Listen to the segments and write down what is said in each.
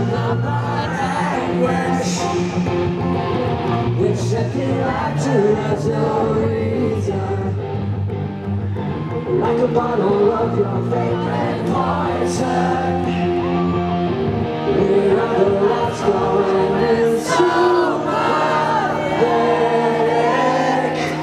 Which I feel like to have no reason. Like a bottle of your favorite poison. Here are the lights going into my leg.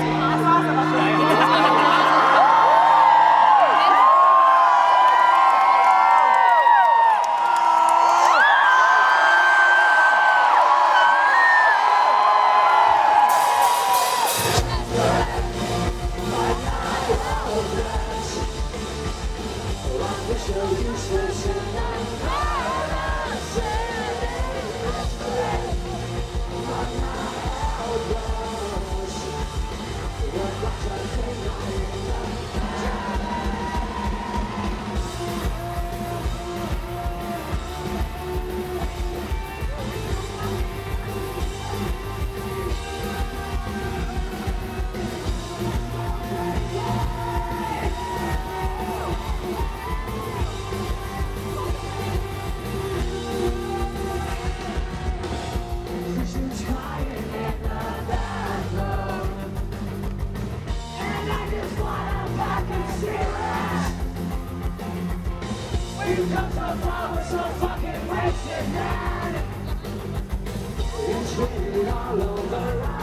We've come so far, we're so fucking wasted, man. It's written all over us.